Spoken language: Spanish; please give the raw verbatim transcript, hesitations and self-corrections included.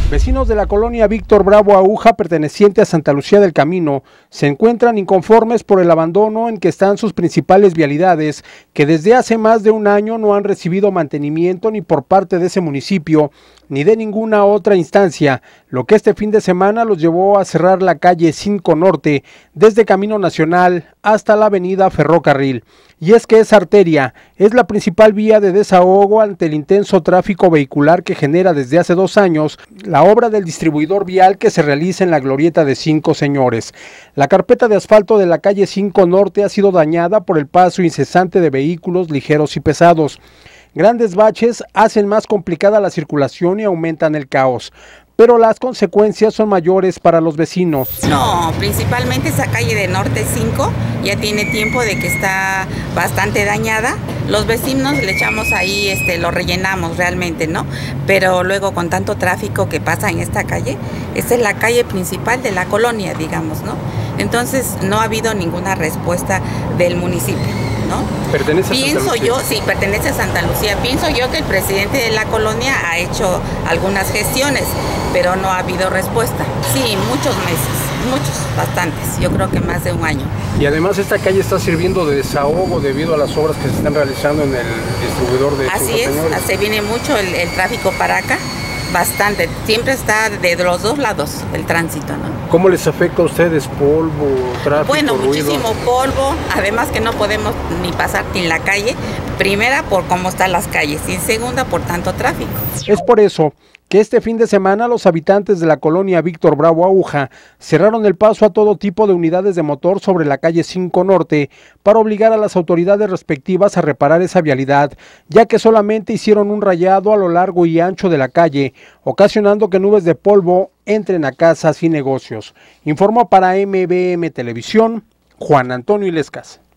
Vecinos de la colonia Víctor Bravo Aguja, perteneciente a Santa Lucía del Camino, se encuentran inconformes por el abandono en que están sus principales vialidades, que desde hace más de un año no han recibido mantenimiento ni por parte de ese municipio, ni de ninguna otra instancia, lo que este fin de semana los llevó a cerrar la calle cinco Norte, desde Camino Nacional hasta la avenida Ferrocarril. Y es que esa arteria es la principal vía de desahogo ante el intenso tráfico vehicular que genera desde hace dos años la obra del distribuidor vial que se realiza en la glorieta de Cinco Señores. La carpeta de asfalto de la calle cinco Norte ha sido dañada por el paso incesante de vehículos ligeros y pesados. Grandes baches hacen más complicada la circulación y aumentan el caos, pero las consecuencias son mayores para los vecinos. No, principalmente esa calle de Norte cinco ya tiene tiempo de que está bastante dañada. Los vecinos le echamos ahí, este, lo rellenamos realmente, ¿no? Pero luego con tanto tráfico que pasa en esta calle, esta es la calle principal de la colonia, digamos, ¿no? Entonces no ha habido ninguna respuesta del municipio, ¿no? ¿Pertenece a Pienso Santa Lucía? yo, sí, pertenece a Santa Lucía. Pienso yo que el presidente de la colonia ha hecho algunas gestiones, pero no ha habido respuesta. Sí, muchos meses, muchos, bastantes, yo creo que más de un año. Y además esta calle está sirviendo de desahogo debido a las obras que se están realizando en el distribuidor de Así Cinco es, Señores. se viene mucho el, el tráfico para acá, bastante, siempre está de los dos lados el tránsito, ¿no? ¿Cómo les afecta a ustedes polvo, tráfico, Bueno, ruido? muchísimo polvo, además que no podemos ni pasar en la calle, primera por cómo están las calles y segunda por tanto tráfico. Es por eso que este fin de semana los habitantes de la colonia Víctor Bravo Aguja cerraron el paso a todo tipo de unidades de motor sobre la calle cinco Norte para obligar a las autoridades respectivas a reparar esa vialidad, ya que solamente hicieron un rayado a lo largo y ancho de la calle, ocasionando que nubes de polvo entren a casas y negocios. Informó para M B M Televisión, Juan Antonio Ilescas.